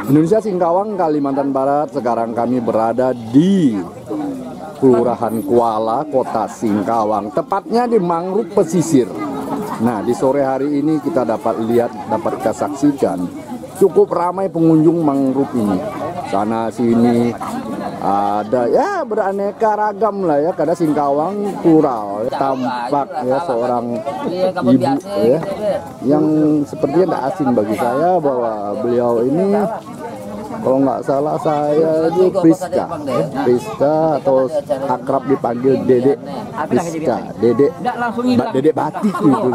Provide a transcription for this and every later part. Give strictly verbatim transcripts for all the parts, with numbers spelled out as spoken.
Indonesia Singkawang, Kalimantan Barat. Sekarang kami berada di Kelurahan Kuala, Kota Singkawang, tepatnya di Mangrove Pesisir. Nah, di sore hari ini kita dapat lihat, dapat kita saksikan cukup ramai pengunjung mangrove ini. Sana sini ada ya beraneka ragam lah ya, karena Singkawang plural. Tampak ya seorang ibu ya yang sepertinya tidak asing bagi saya bahwa beliau ini, kalau nggak salah saya itu Priska, ya. Priska atau akrab dipanggil Dedek Priska, Dedek, Mbak Dedek Batik gitu.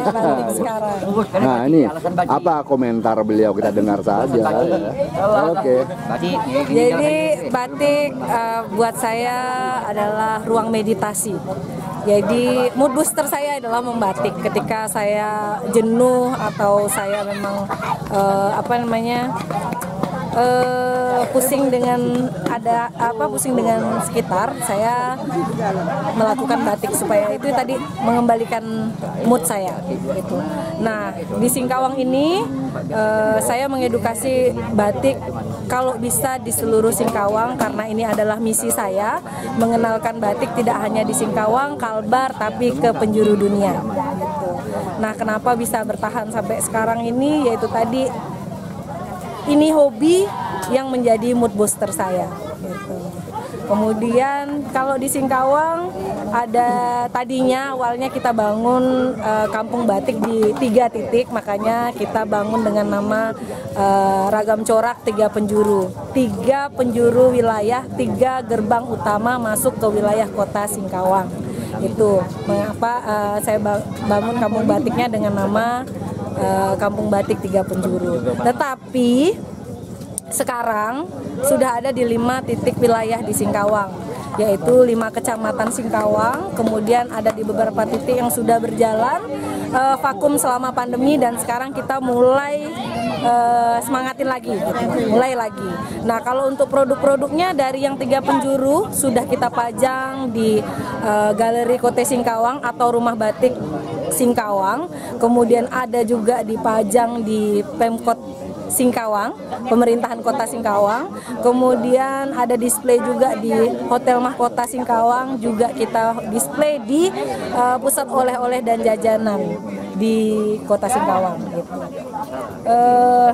Nah ini apa komentar beliau, kita dengar saja. Ya. Oke. Jadi batik uh, buat saya adalah ruang meditasi. Jadi mood booster saya adalah membatik ketika saya jenuh atau saya memang uh, apa namanya Uh, pusing dengan ada apa pusing dengan sekitar, saya melakukan batik supaya itu tadi mengembalikan mood saya gitu. Nah, di Singkawang ini uh, saya mengedukasi batik kalau bisa di seluruh Singkawang, karena ini adalah misi saya mengenalkan batik tidak hanya di Singkawang, Kalbar, tapi ke penjuru dunia gitu. Nah, kenapa bisa bertahan sampai sekarang ini, yaitu tadi ini hobi yang menjadi mood booster saya gitu. Kemudian kalau di Singkawang ada tadinya awalnya kita bangun uh, kampung batik di tiga titik, makanya kita bangun dengan nama uh, Ragam Corak Tiga Penjuru. Tiga penjuru wilayah, tiga gerbang utama masuk ke wilayah kota Singkawang. Itu mengapa uh, saya bangun kampung batiknya dengan nama uh, Kampung Batik Tiga Penjuru. Tetapi sekarang sudah ada di lima titik wilayah di Singkawang, yaitu lima kecamatan Singkawang. Kemudian ada di beberapa titik yang sudah berjalan uh, vakum selama pandemi, dan sekarang kita mulai uh, semangatin lagi, gitu. mulai lagi. Nah, kalau untuk produk-produknya dari yang tiga penjuru sudah kita pajang di uh, Galeri Kote Singkawang atau Rumah Batik Singkawang. Kemudian ada juga dipajang di Pemkot Singkawang, pemerintahan kota Singkawang. Kemudian ada display juga di Hotel Mahkota Singkawang, juga kita display di uh, pusat oleh-oleh dan jajanan di kota Singkawang gitu. Uh,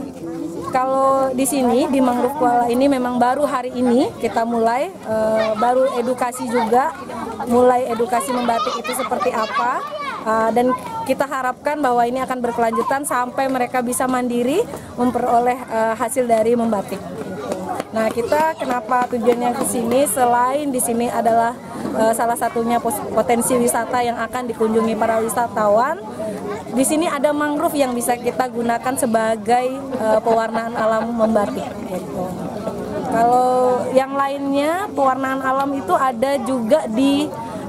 kalau di sini di Mangrove Kuala ini memang baru hari ini kita mulai uh, baru edukasi juga, mulai edukasi membatik itu seperti apa. Uh, dan kita harapkan bahwa ini akan berkelanjutan sampai mereka bisa mandiri memperoleh uh, hasil dari membatik. Gitu. Nah, kita kenapa tujuannya ke sini, selain di sini adalah uh, salah satunya potensi wisata yang akan dikunjungi para wisatawan. Di sini ada mangrove yang bisa kita gunakan sebagai uh, pewarnaan alam membatik. Gitu. Kalau yang lainnya pewarnaan alam itu ada juga di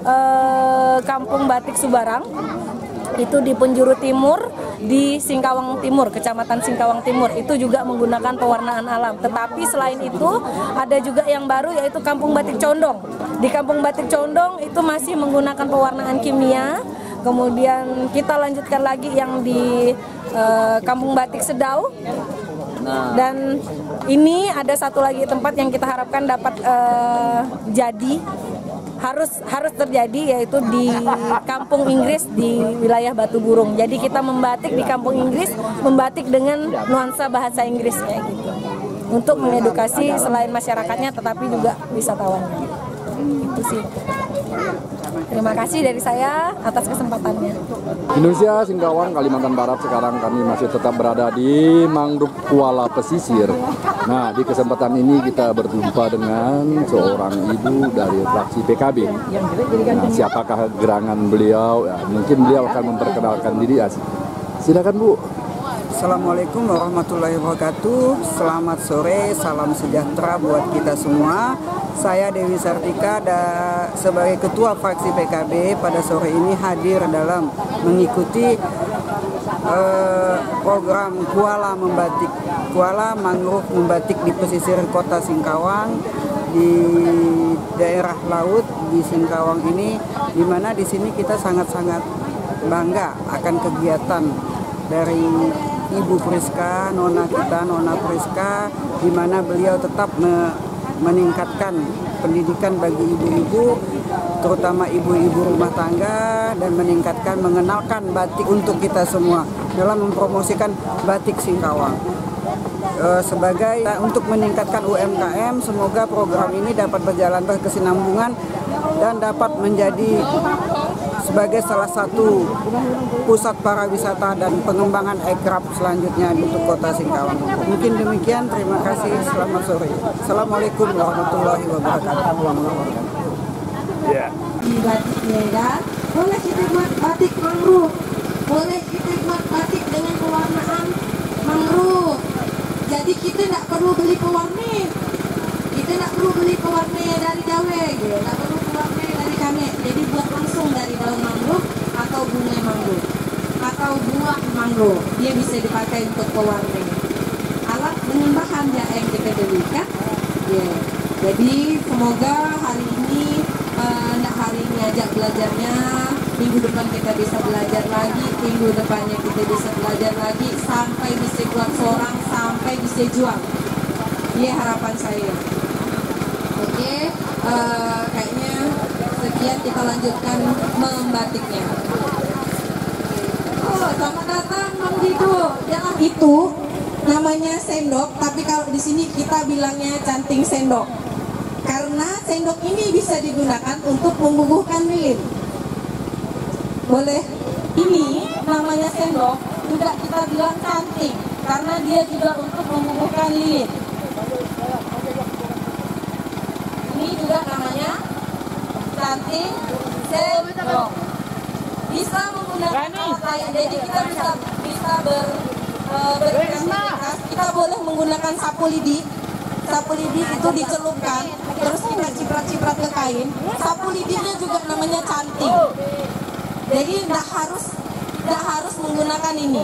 Uh, Kampung Batik Subarang, itu di penjuru timur di Singkawang Timur, Kecamatan Singkawang Timur, itu juga menggunakan pewarnaan alam. Tetapi selain itu ada juga yang baru, yaitu Kampung Batik Condong. Di Kampung Batik Condong itu masih menggunakan pewarnaan kimia. Kemudian kita lanjutkan lagi yang di uh, Kampung Batik Sedau. Dan ini ada satu lagi tempat yang kita harapkan dapat uh, jadi harus harus terjadi, yaitu di Kampung Inggris di wilayah Batu Burung. Jadi kita membatik di Kampung Inggris, membatik dengan nuansa bahasa Inggris kayak gitu, untuk mengedukasi selain masyarakatnya tetapi juga wisatawannya. Itu sih. Terima kasih dari saya atas kesempatannya. Indonesia Singkawang, Kalimantan Barat. Sekarang kami masih tetap berada di Mangrove Kuala Pesisir. Nah, di kesempatan ini kita berjumpa dengan seorang ibu dari fraksi P K B. Nah, siapakah gerangan beliau? Ya, mungkin beliau akan memperkenalkan diri. Silakan, Bu. Assalamualaikum warahmatullahi wabarakatuh. Selamat sore, salam sejahtera buat kita semua. Saya Dewi Sartika dan sebagai Ketua Fraksi P K B pada sore ini hadir dalam mengikuti eh, program Kuala Membatik, Kuala Mangrove Membatik di pesisir kota Singkawang, di daerah laut di Singkawang ini, di mana di sini kita sangat-sangat bangga akan kegiatan dari Ibu Priska, Nona kita, Nona Priska, di mana beliau tetap me meningkatkan pendidikan bagi ibu-ibu, terutama ibu-ibu rumah tangga, dan meningkatkan, mengenalkan batik untuk kita semua dalam mempromosikan batik Singkawang. E, sebagai untuk meningkatkan U M K M, semoga program ini dapat berjalan berkesinambungan dan dapat menjadi sebagai salah satu pusat pariwisata dan pengembangan aircraft selanjutnya untuk kota Singkawang. Mungkin demikian, terima kasih, selamat sore. Assalamualaikum warahmatullahi wabarakatuh. Ya. Di batik Medan, boleh kita buat batik mangrove, boleh kita buat batik dengan pewarnaan mangrove. Jadi kita tidak perlu beli pewarna, kita tidak perlu beli pewarna dari Jawa, tidak perlu pewarna dari kami. Jadi buat langsung dari daun mangrove atau bunga mangrove atau buah mangrove, dia bisa dipakai untuk pewarna. Alat dengan bahan yang kita belikan, ya. Jadi semoga hari ini tidak uh, hari ini ajak belajarnya, minggu depan kita bisa belajar lagi, minggu depannya kita bisa belajar lagi, sampai bisa buat seorang, sampai bisa jual. Iya harapan saya. Oke, uh, kayaknya sekian, kita lanjutkan membatiknya. Oh, selamat datang Bang Dido. Jangan itu namanya sendok, tapi kalau di sini kita bilangnya canting sendok. Karena sendok ini bisa digunakan untuk membubuhkan lilin. Boleh. Ini namanya sendok, juga kita bilang canting, karena dia juga untuk membubuhkan lilin. Ini juga namanya canting sendok. Bisa menggunakan alat lain, jadi kita bisa bisa ber uh, berkreativitas. Kita boleh menggunakan sapu lidi. Sapu lidi itu dicelupkan, terus kita ciprat-ciprat ke kain. Sapu lidinya juga namanya canting. Jadi tidak harus tidak harus menggunakan ini.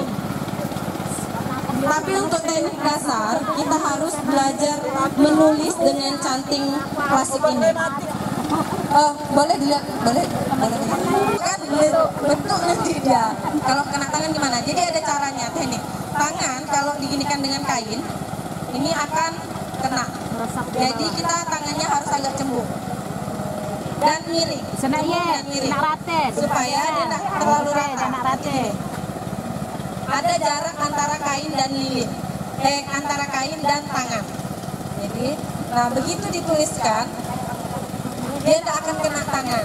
Tapi untuk teknik dasar kita harus belajar menulis dengan canting klasik ini. Oh, boleh dilihat, boleh, boleh kan bentuk nanti dia. Kalau kena tangan gimana? Jadi ada caranya, teknik. Tangan kalau diginikan dengan kain, ini akan kena. Jadi kita tangannya harus agak cembung dan miring, dan miring supaya dia tidak terlalu rata. Ada jarak antara kain dan lilin, eh antara kain dan tangan. Jadi, nah begitu dituliskan, dia tidak akan kena tangan.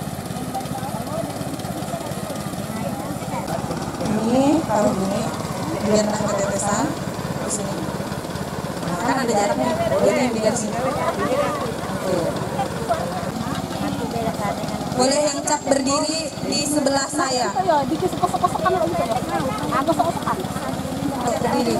Ini taruh ini, biar tidak ketetesan di sini. Nah, kan ada jaraknya, jadi yang di garis sini. Boleh yang cap berdiri di sebelah saya. Cap berdiri.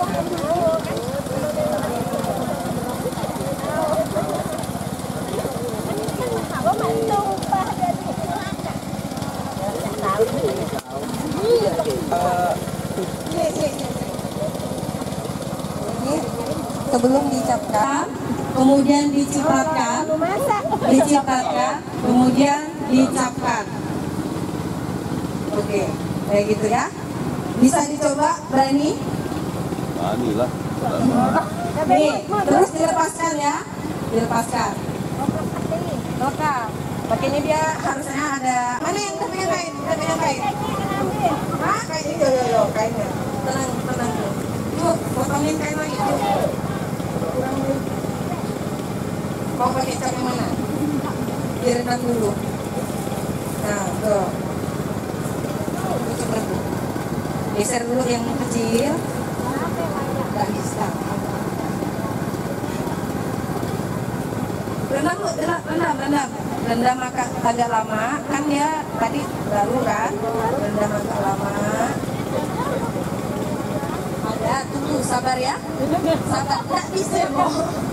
Sebelum dicapkan, kemudian dicipratkan, dicipratkan, kemudian dicapkan. Oke, kayak gitu ya. Bisa dicoba, berani? Berani lah. Nih, terus dilepaskan ya, dilepaskan. Oke, pakainya dia harusnya ada. Mana yang udah pegang kain? Udah pegang kain? Hah? Kain ini, yo yo yo, kainnya. Tenang, tenang. Yuk, potongin kain lagi. Yuk. Mau pakai cap yang mana? Direndam dulu. Nah, tuh. Geser dulu yang kecil. Nggak bisa. Rendam, rendam, rendam, rendam. Rendam agak lama. Kan dia tadi baru kan. Rendam agak lama. Ada, tunggu, sabar ya. Sabar, nggak bisa mau.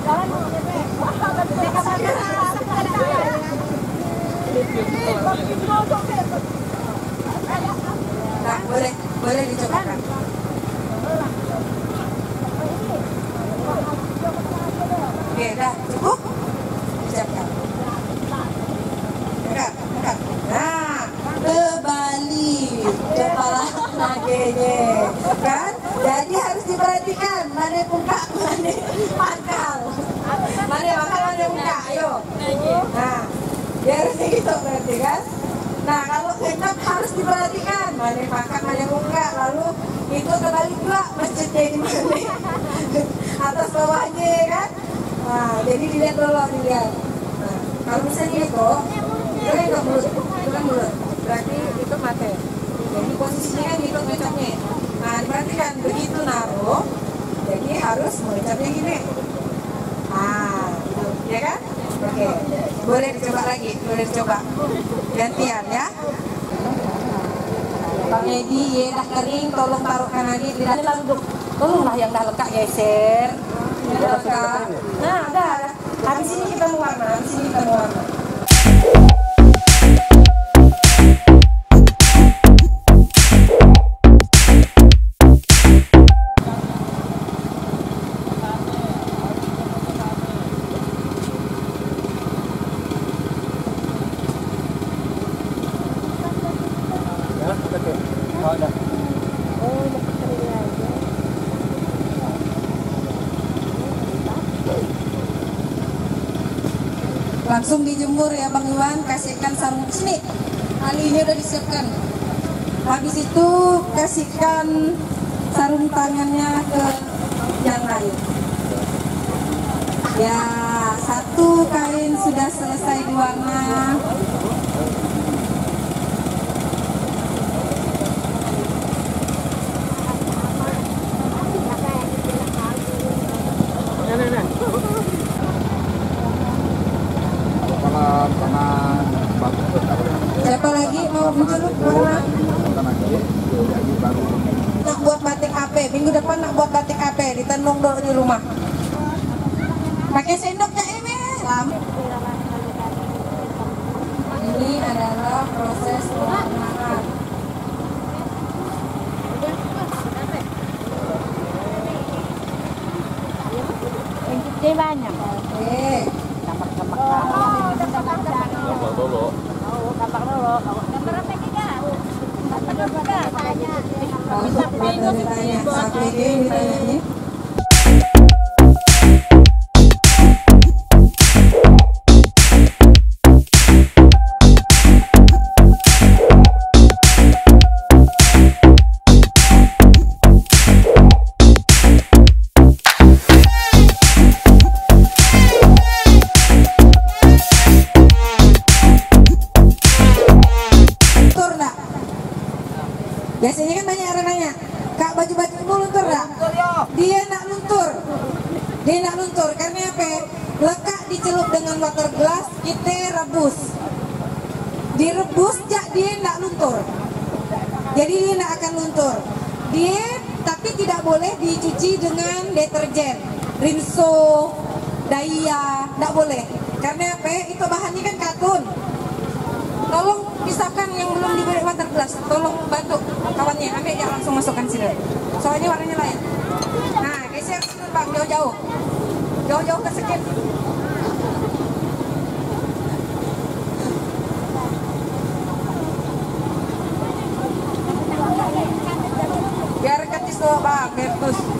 Nah, boleh, boleh dicobakan. Oke, dah, cukup. Dicapkan. Dekat, dekat. Nah, kebalik kepala nagenya, kan? Jadi harus diperhatikan mana buka, mana mata. gitu kan. Nah kalau kecap harus diperhatikan mana yang makan mana yang enggak, lalu itu kembali juga masjidnya di mana, atas bawahnya ya kan. Nah jadi dilihat dulu, dilihat. Nah kalau misalnya itu itu kan enggak mulut, itu kan mulut, berarti itu mate. Jadi posisinya kan gitu kecapnya. Nah diperhatikan begitu naruh, jadi harus mengecapnya gini. Ah, gitu, ya kan? Oke, boleh dicoba lagi, boleh dicoba. Gantian ya. Pak Edi, ya dah kering, tolong taruhkan lagi di dalam lalu. Tolonglah yang dah lekak geser. Dah lekak. Nah, dah. Habis ini kita mewarna, habis ini kita mewarna. Langsung dijemur ya Bang Iwan, kasihkan sarung sini. Alinya udah disiapkan. Habis itu kasihkan sarung tangannya ke yang lain. Ya, satu kain sudah selesai diwarna. Siapa lagi mau mencelup warna? Nak buat batik A P, minggu depan nak buat batik A P, ditenung dulu di rumah. Pakai sendoknya ini. Ini adalah proses pewarnaan. Ini banyak. Oke. Gambar dulu. Gambar dulu. Gambar apa juga? Gambar juga tanya. Buat ditanya, satu ini ditanya. Biasanya kan banyak orang nanya, Kak baju batikmu luntur gak? Dia nak luntur. Dia nak luntur karena apa? Lekat dicelup dengan water glass, kita rebus. Direbus jak dia nak luntur. Jadi dia nak akan luntur. Dia tapi tidak boleh dicuci dengan deterjen, rinso, daya, tidak boleh. Karena apa? Itu bahannya kan katun. Tolong pisahkan yang belum diberi water glass, tolong bantu kawannya, ambil ya langsung masukkan sini. Soalnya warnanya lain. Nah, geser sini Bang, jauh-jauh. Jauh-jauh ke skip. Biar ketis tuh Bang, biar terus.